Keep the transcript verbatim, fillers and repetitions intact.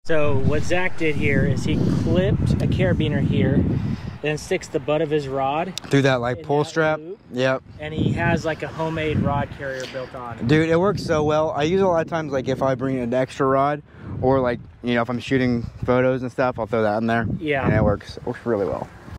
So what Zach did here is he clipped a carabiner here, then sticks the butt of his rod through that like pull strap. Loop, yep. And he has like a homemade rod carrier built on. Dude, it works so well. I use it a lot of times, like if I bring an extra rod, or like, you know, if I'm shooting photos and stuff, I'll throw that in there. Yeah. And it works, works really well.